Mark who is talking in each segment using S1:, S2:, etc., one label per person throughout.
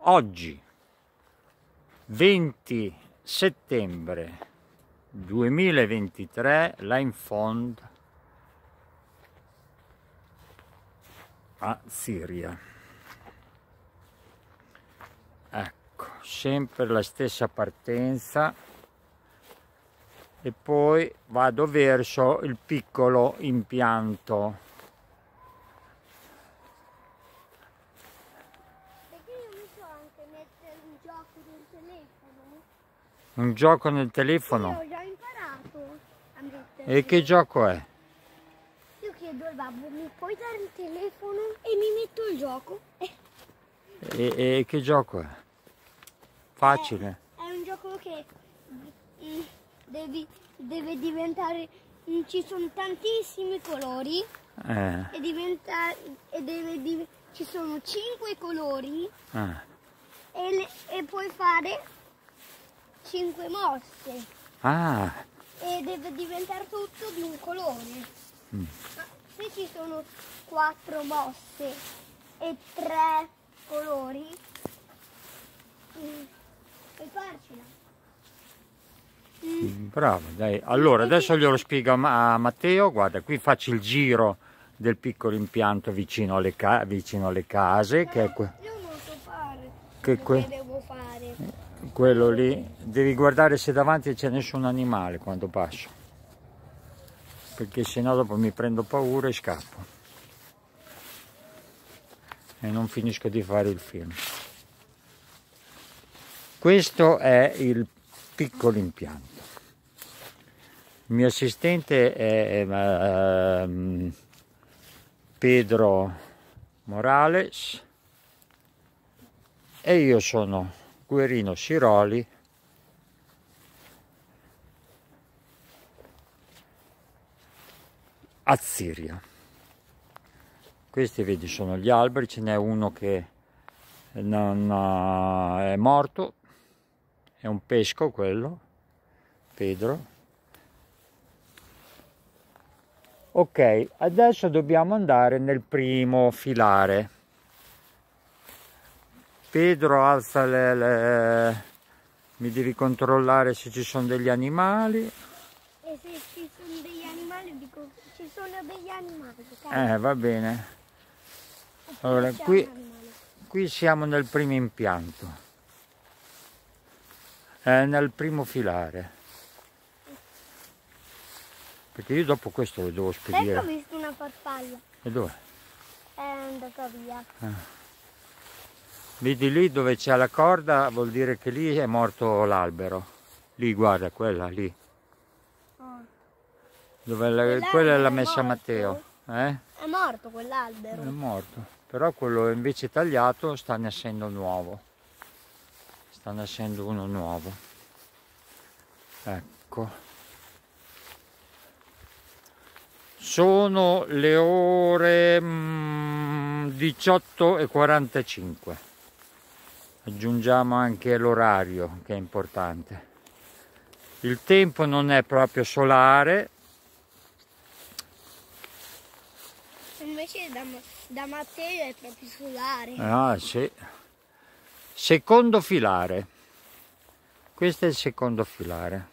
S1: Oggi 20 settembre 2023 Line Fond a Siria. Ecco, sempre la stessa partenza e poi vado verso il piccolo impianto.
S2: Perché io mi so anche mettere un gioco del telefono.
S1: Un gioco nel telefono?
S2: Io ho già imparato a mettere.
S1: E che gioco è?
S2: Io chiedo al babbo, mi puoi dare il telefono? E mi metto il gioco.
S1: E che gioco è? Facile?
S2: È un gioco che deve diventare, ci sono tantissimi colori ci sono 5 colori e puoi fare 5 mosse e deve diventare tutto di un colore. Ma se ci sono 4 mosse e 3 colori, puoi farcela.
S1: Bravo, dai. Allora, adesso glielo spiego a Matteo. Guarda, qui faccio il giro del piccolo impianto vicino alle case, che è
S2: Io non so fare
S1: che
S2: devo fare.
S1: quello lì. Devi guardare se davanti c'è nessun animale quando passo, perché sennò dopo mi prendo paura e scappo e non finisco di fare il film. Questo è il piccolo impianto. Il mio assistente è Pedro Morales e io sono Guerino Siroli. A Siria. Questi vedi sono gli alberi, ce n'è uno che non è morto, è un pesco quello, Pedro. Ok, adesso dobbiamo andare nel primo filare. Pedro, alza mi devi controllare se ci sono degli animali.
S2: E se ci sono degli animali, dico ci sono degli animali.
S1: Va bene. Allora, qui siamo nel primo impianto, nel primo filare. Perché io dopo questo lo devo spedire.
S2: Ecco, ho visto una farfalla.
S1: E dov'è?
S2: È andata via.
S1: Vedi lì dove c'è la corda, vuol dire che lì è morto l'albero. Lì, guarda, quella lì. Quella l'ha messa Matteo.
S2: È morto quell'albero.
S1: È morto. Però quello invece tagliato sta nascendo nuovo. Sta nascendo uno nuovo. Ecco. Sono le ore 18:45. Aggiungiamo anche l'orario, che è importante. Il tempo non è proprio solare.
S2: Invece da Matteo è proprio solare.
S1: Ah, sì. Secondo filare. Questo è il secondo filare.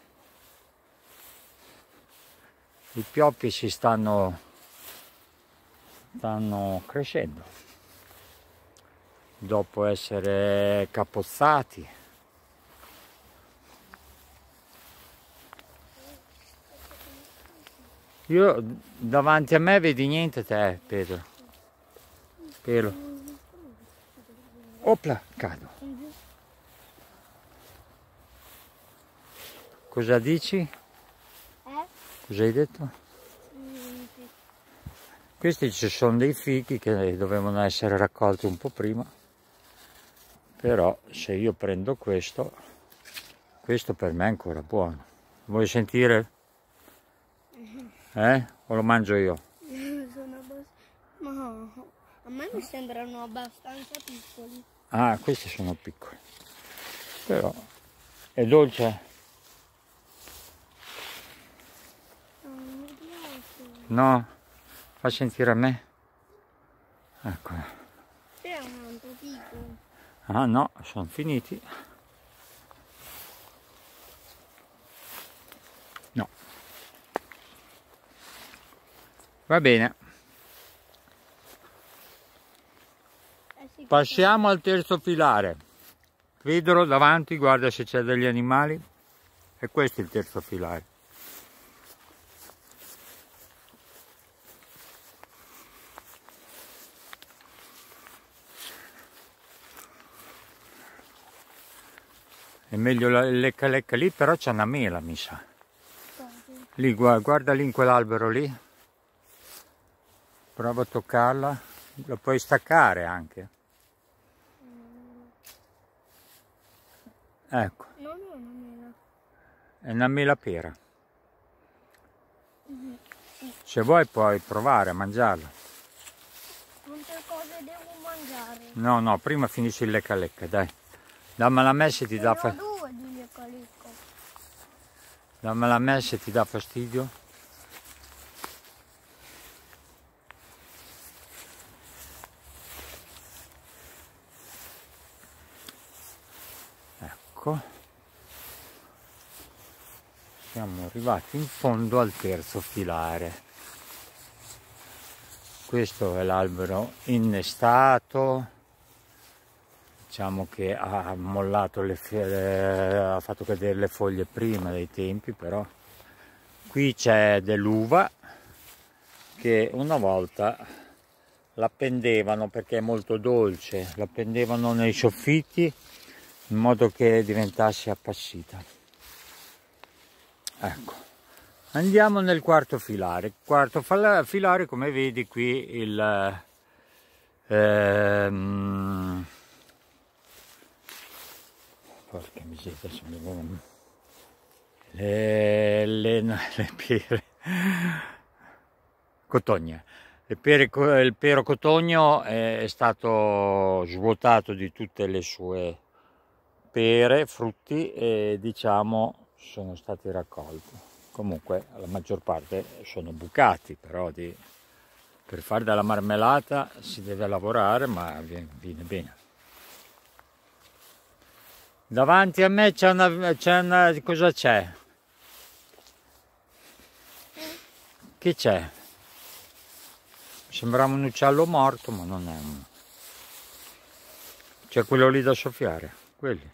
S1: I pioppi si stanno crescendo dopo essere capozzati. Io davanti a me vedi niente te, Pedro? Pelo. Opla, cado. Cosa dici? Cosa hai detto? Questi ci sono dei fichi che dovevano essere raccolti un po' prima, però se io prendo questo per me è ancora buono. Vuoi sentire? O lo mangio io?
S2: Ma a me mi sembrano abbastanza piccoli.
S1: Ah, questi sono piccoli, però è dolce? No? Fa sentire a me? Ecco.
S2: È un altro tipo.
S1: Ah no, sono finiti. No. Va bene. Passiamo al terzo filare. Vedelo davanti, guarda se c'è degli animali. E questo è il terzo filare. È meglio il lecca lecca lì, però c'è una mela, mi sa. Lì, guarda lì in quell'albero lì. Prova a toccarla. La puoi staccare anche. Ecco.
S2: No, no, una mela.
S1: È una mela pera. Se vuoi puoi provare a mangiarla.
S2: Quante cose devo mangiare?
S1: No, no, prima finisci il lecca lecca, dai. Dammela a me se ti dà fastidio.
S2: Due di lecca lecca.
S1: Dammela a me se ti dà fastidio. Ecco. Siamo arrivati in fondo al terzo filare. Questo è l'albero innestato. Diciamo che ha mollato ha fatto cadere le foglie prima dei tempi, però qui c'è dell'uva che una volta l'appendevano perché è molto dolce, l'appendevano nei soffitti in modo che diventasse appassita. Ecco, andiamo nel quarto filare. Quarto filare, come vedi qui il porca miseria, sono le pere cotogne. Il pero cotogno è stato svuotato di tutte le sue pere, frutti, e diciamo sono stati raccolti. Comunque la maggior parte sono bucati, però per fare della marmellata si deve lavorare, ma viene bene. Davanti a me c'è una... cosa c'è? Che c'è? Sembrava un uccello morto, ma non è uno. C'è quello lì da soffiare, quelli.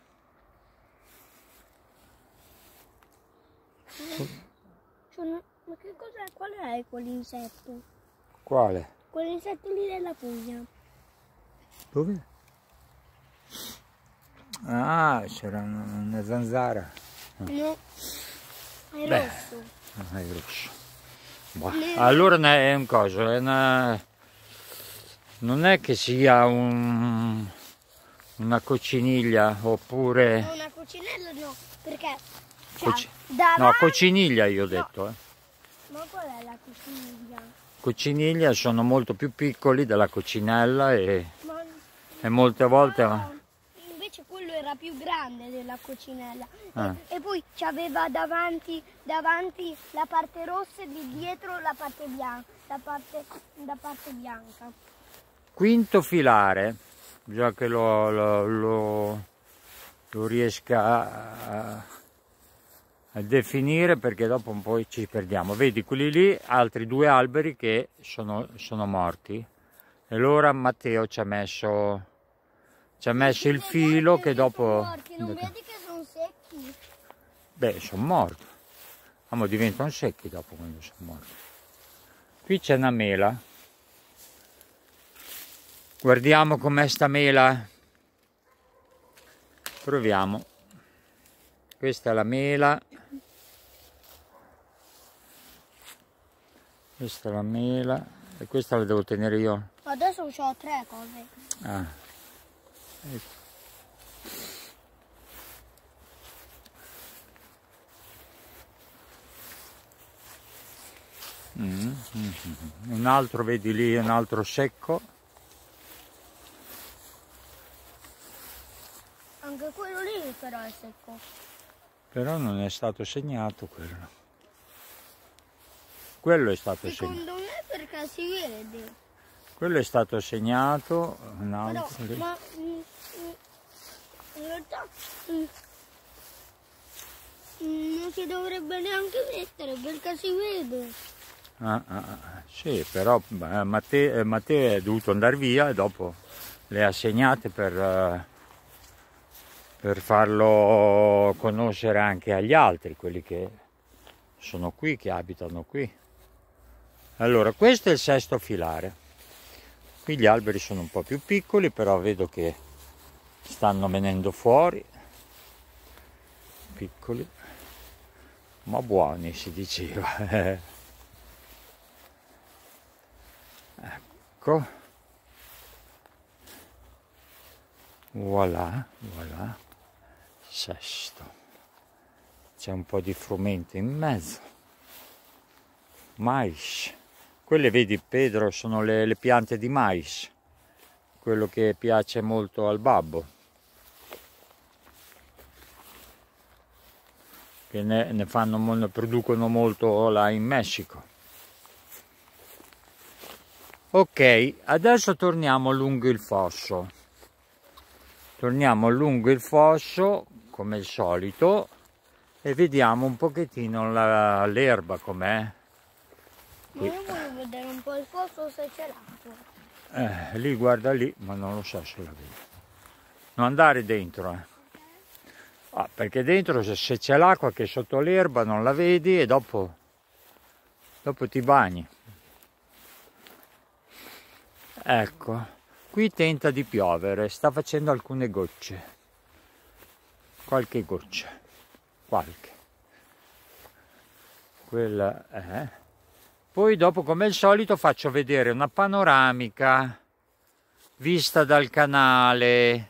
S2: Ma che cos'è? Qual è quell'insetto?
S1: Quale?
S2: Quell'insetto lì della Puglia.
S1: Dove? Ah, c'era una zanzara.
S2: No, è
S1: Beh,
S2: rosso.
S1: È rosso. Boh. Allora è un coso, non è che sia una cocciniglia oppure...
S2: No, una coccinella no, perché...
S1: No, cocciniglia io ho detto.
S2: Ma qual è la cocciniglia?
S1: Cocciniglia sono molto più piccoli della coccinella e molte volte...
S2: Invece quello era più grande della coccinella. E poi c'aveva davanti la parte rossa e di dietro la parte bianca. La parte bianca.
S1: Quinto filare, già che lo riesca a definire, perché dopo un po' ci perdiamo. Vedi quelli lì, altri due alberi che sono morti, e allora Matteo ci ha messo il filo che dopo...
S2: Non vedi che sono secchi?
S1: Beh, sono morti, ma diventano secchi dopo quando sono morti. Qui c'è una mela, guardiamo com'è sta mela, proviamo. Questa è la mela. Questa è la mela e questa la devo tenere io.
S2: Adesso ho 3 cose.
S1: Ah. Ecco. Un altro, vedi lì, un altro secco.
S2: Anche quello lì però è secco.
S1: Però non è stato segnato quello. Quello è stato segnato.
S2: Secondo me perché si vede.
S1: Quello è stato segnato, un altro lì.
S2: in realtà non si dovrebbe neanche mettere perché si vede.
S1: Sì, però Matteo è dovuto andare via e dopo le ha segnate per farlo conoscere anche agli altri, quelli che sono qui, che abitano qui. Allora, questo è il sesto filare. Qui gli alberi sono un po' più piccoli, però vedo che stanno venendo fuori. Piccoli, ma buoni, si diceva. Ecco. Voilà, voilà. Sesto. C'è un po' di frumento in mezzo. Mais. Quelle, vedi Pedro, sono le piante di mais. Quello che piace molto al babbo. Che ne producono molto là in Messico. Ok, adesso torniamo lungo il fosso. Torniamo lungo il fosso, come al solito, e vediamo un pochettino l'erba com'è.
S2: Ma io voglio vedere un po' il fosso se c'è l'acqua.
S1: Lì, guarda lì, ma non lo so se la vedi. Non andare dentro, perché dentro se c'è l'acqua che è sotto l'erba non la vedi e dopo ti bagni. Ecco, qui tenta di piovere, sta facendo alcune gocce. Qualche goccia. Qualche. Quella è. Poi dopo, come al solito, faccio vedere una panoramica vista dal canale.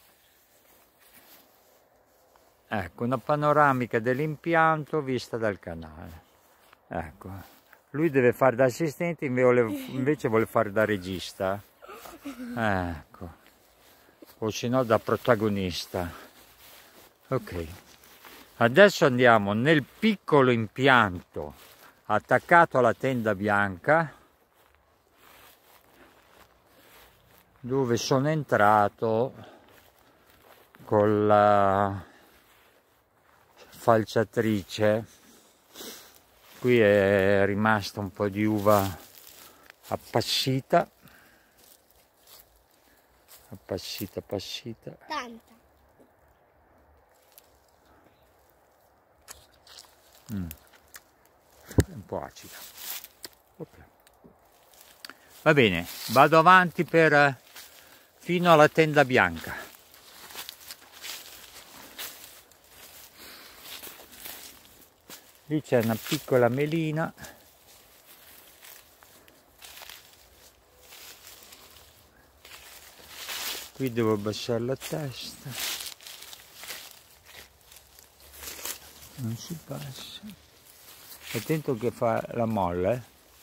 S1: Ecco, una panoramica dell'impianto vista dal canale. Ecco. Lui deve fare da assistente, invece vuole fare da regista. Ecco. O se no da protagonista. Ok. Adesso andiamo nel piccolo impianto attaccato alla tenda bianca, dove sono entrato con la falciatrice. Qui è rimasta un po' di uva appassita. Appassita.
S2: Tanta.
S1: Un po' acida. Okay. Va bene, vado avanti fino alla tenda bianca. Lì c'è una piccola melina. Qui devo abbassare la testa. Non si passa. Attento che fa la molla,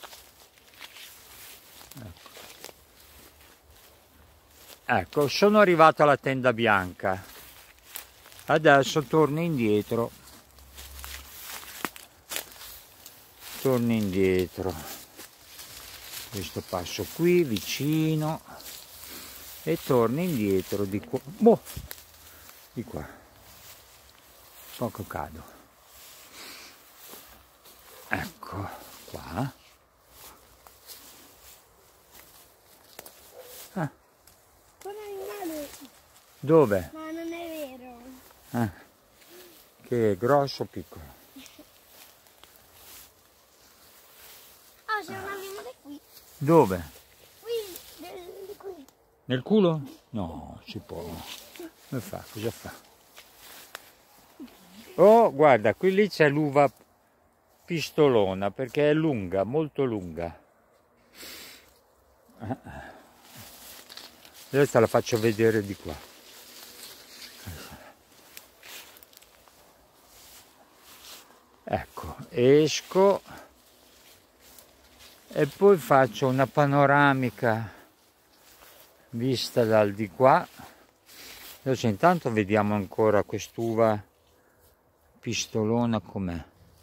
S1: Ecco, sono arrivato alla tenda bianca. Adesso torno indietro. Questo passo qui vicino e torno indietro di qua. Di qua. Poco cado. Ecco qua. Dove?
S2: Ma non è vero.
S1: Che è grosso o piccolo?
S2: C'è un animale qui.
S1: Dove?
S2: Qui.
S1: Nel culo? No, si può. Come fa? Cosa fa? Oh, guarda, qui lì c'è l'uva pistolona perché è lunga, molto lunga. Adesso la faccio vedere di qua. Ecco, esco e poi faccio una panoramica vista dal di qua. Adesso intanto vediamo ancora quest'uva pistolona com'è.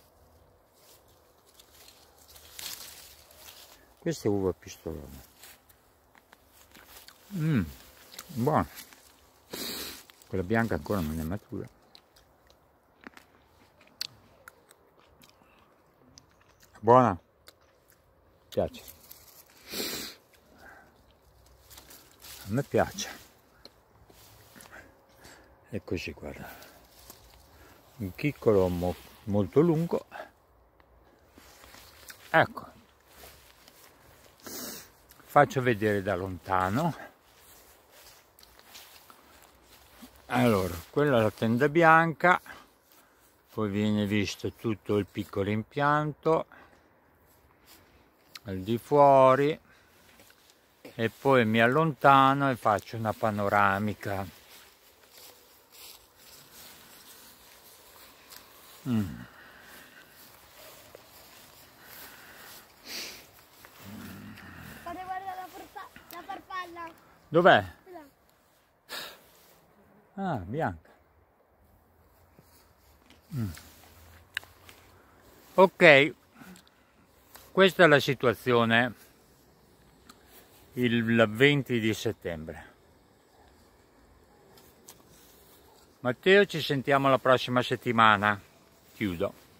S1: Questa è uva pistolona. Buona. Quella bianca ancora non è matura. Buona? Mi piace. A me piace. E così, guarda. Un chiccolo molto lungo. Ecco. Faccio vedere da lontano. Allora, quella è la tenda bianca, poi viene visto tutto il piccolo impianto al di fuori e poi mi allontano e faccio una panoramica.
S2: Guarda la farfalla.
S1: Dov'è? Ah, bianca. Ok, questa è la situazione il 20 di settembre. Matteo, ci sentiamo la prossima settimana. Chiudo.